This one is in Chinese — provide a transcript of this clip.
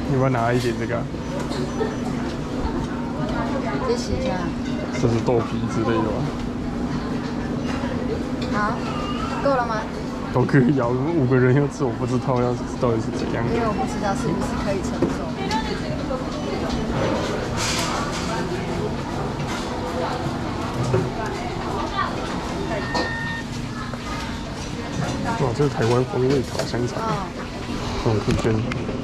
你要不要拿一点这个、啊？ 谢谢一下。 这是豆皮之类的吗？ 好，够了吗？ 都可以啊，我们5个人要吃，我不知道到底是怎样。 因为我不知道是不是可以承受。 哇，这是台湾风味烤香肠。哦，可以选。